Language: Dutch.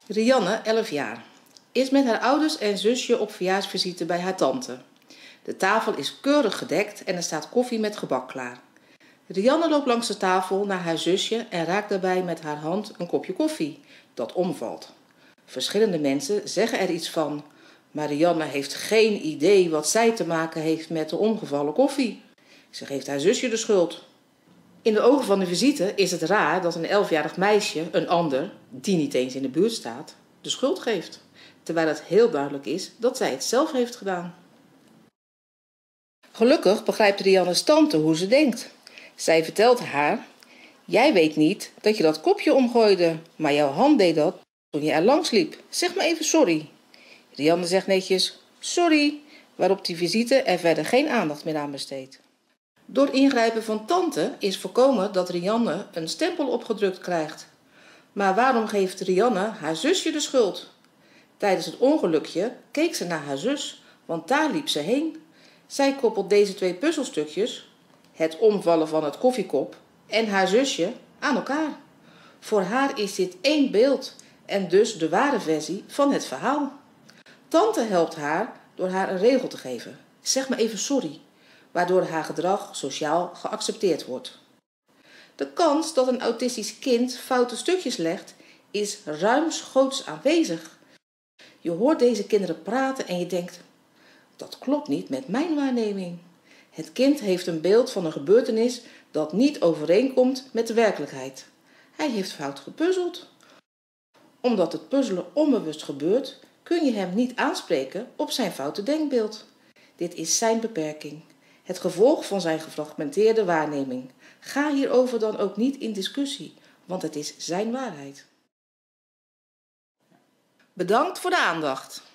Rianne, 11 jaar, is met haar ouders en zusje op verjaarsvisite bij haar tante. De tafel is keurig gedekt en er staat koffie met gebak klaar. Rianne loopt langs de tafel naar haar zusje en raakt daarbij met haar hand een kopje koffie, dat omvalt. Verschillende mensen zeggen er iets van, maar Rianne heeft geen idee wat zij te maken heeft met de omgevallen koffie. Ze geeft haar zusje de schuld. In de ogen van de visite is het raar dat een 11-jarig meisje een ander, die niet eens in de buurt staat, de schuld geeft, terwijl het heel duidelijk is dat zij het zelf heeft gedaan. Gelukkig begrijpt Rianne's tante hoe ze denkt. Zij vertelt haar: jij weet niet dat je dat kopje omgooide, maar jouw hand deed dat toen je er langs liep. Zeg maar even sorry. Rianne zegt netjes sorry, waarop die visite er verder geen aandacht meer aan besteedt. Door ingrijpen van tante is voorkomen dat Rianne een stempel opgedrukt krijgt. Maar waarom geeft Rianne haar zusje de schuld? Tijdens het ongelukje keek ze naar haar zus, want daar liep ze heen. Zij koppelt deze twee puzzelstukjes, het omvallen van het koffiekop en haar zusje, aan elkaar. Voor haar is dit één beeld en dus de ware versie van het verhaal. Tante helpt haar door haar een regel te geven. Zeg maar even sorry, waardoor haar gedrag sociaal geaccepteerd wordt. De kans dat een autistisch kind foute stukjes legt is ruimschoots aanwezig. Je hoort deze kinderen praten en je denkt: dat klopt niet met mijn waarneming. Het kind heeft een beeld van een gebeurtenis dat niet overeenkomt met de werkelijkheid. Hij heeft fout gepuzzeld. Omdat het puzzelen onbewust gebeurt, kun je hem niet aanspreken op zijn foute denkbeeld. Dit is zijn beperking, het gevolg van zijn gefragmenteerde waarneming. Ga hierover dan ook niet in discussie, want het is zijn waarheid. Bedankt voor de aandacht.